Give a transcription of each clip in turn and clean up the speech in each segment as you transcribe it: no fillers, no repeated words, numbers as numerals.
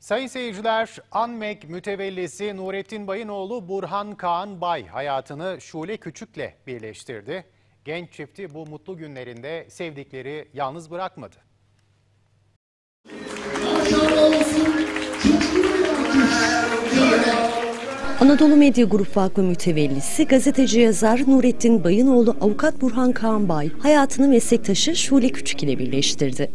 Sayın seyirciler, Anmek mütevellisi Nurettin Bay'ın oğlu Burhan Kaan Bay hayatını Şule Küçük'le birleştirdi. Genç çifti bu mutlu günlerinde sevdikleri yalnız bırakmadı. Anadolu Medya Grup Vakfı mütevellisi gazeteci yazar Nurettin Bay'ın oğlu avukat Burhan Kaan Bay hayatını meslektaşı Şule Küçük ile birleştirdi.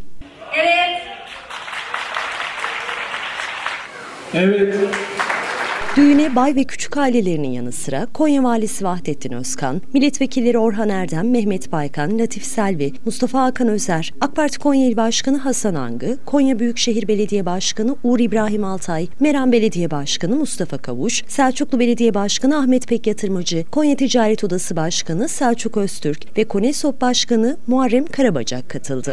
Evet. Düğüne Bay ve Küçük ailelerinin yanı sıra Konya Valisi Vahdettin Özkan, milletvekilleri Orhan Erdem, Mehmet Baykan, Latif Selvi, Mustafa Hakan Özer, AK Parti Konya İl Başkanı Hasan Angı, Konya Büyükşehir Belediye Başkanı Uğur İbrahim Altay, Meram Belediye Başkanı Mustafa Kavuş, Selçuklu Belediye Başkanı Ahmet Pek Yatırmacı, Konya Ticaret Odası Başkanı Selçuk Öztürk ve KONESOP Başkanı Muharrem Karabacak katıldı.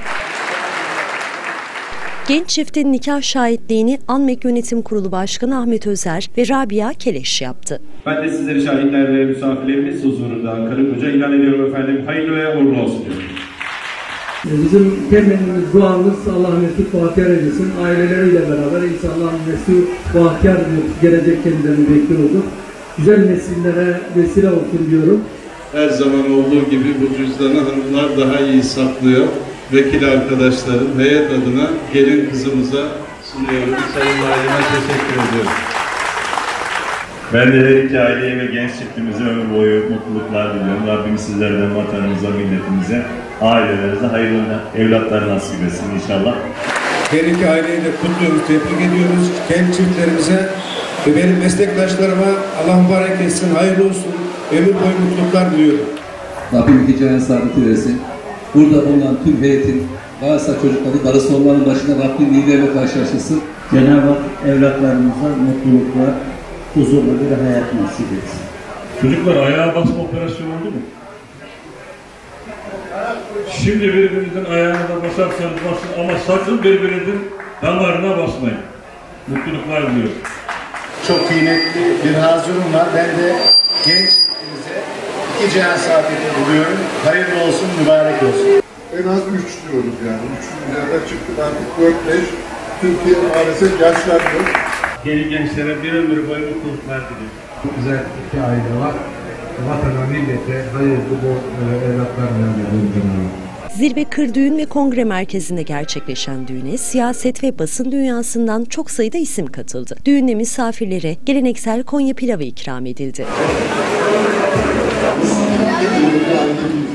Genç çiftin nikah şahitliğini Anmek Yönetim Kurulu Başkanı Ahmet Özer ve Rabia Keleş yaptı. Ben de sizleri şahitler ve misafirlerimiz huzurunda karı koca ilan ediyorum efendim. Hayırlı ve uğurlu olsun diyorum. Bizim temennimiz, duamız Allah mesut bahtiyar eylesin. Aileleriyle beraber inşallah mesut bahtiyar bir gelecek kendilerini bekliyoruz. Güzel nesillere vesile olsun diyorum. Her zaman olduğu gibi bu cüzdanı hanımlar daha iyi saklıyor. Vekil arkadaşlarım, heyet adına gelin kızımıza sunuyorum. Sayın Valime teşekkür ediyorum. Ben de her iki aileye ve genç çiftimize ömür boyu mutluluklar diliyorum. Rabbim sizlerden, vatanımıza, milletimize, ailelerinize hayırlı evlatlar nasip etsin inşallah. Her iki aileyi de kutluyoruz, tebrik ediyoruz. Genç çiftlerimize ve benim meslektaşlarıma Allah mübarek etsin, hayırlı olsun, ömür boyu mutluluklar diliyorum. Rabbim hikayenin saadeti versin. Burada bulunan tüm heyetin, varsa çocukları darısı olmanın başına Rabbim iyileriyle karşılaştırsın. Cenab-ı Hak evlatlarımıza mutluluklar, huzurlu bir hayat nasip etsin. Çocuklar ayağa basma operasyonu oldu mu? Şimdi birbirinizin ayağına da basarsanız basın ama sakın birbirinizin damarına basmayın. Mutluluklar diliyorum. Çok kıymetli bir hazurum var. Ben de genç çiftimize iki cihan saadeti diliyorum. Hayırlı olsun, mübarek olsun. En az 3 diyoruz yani. 3'ün üzerine çıktık artık 4-5. Türkiye maalesef yaşlandı. Yeni gençlere bir ömür boyu mutluluklar diliyorum. Çok güzel iki aile var. Vatana, millete hayırlı bol evlatlar vermeyi. Zirve Kır Düğün ve Kongre Merkezi'nde gerçekleşen düğüne siyaset ve basın dünyasından çok sayıda isim katıldı. Düğünde misafirlere geleneksel Konya pilavı ikram edildi.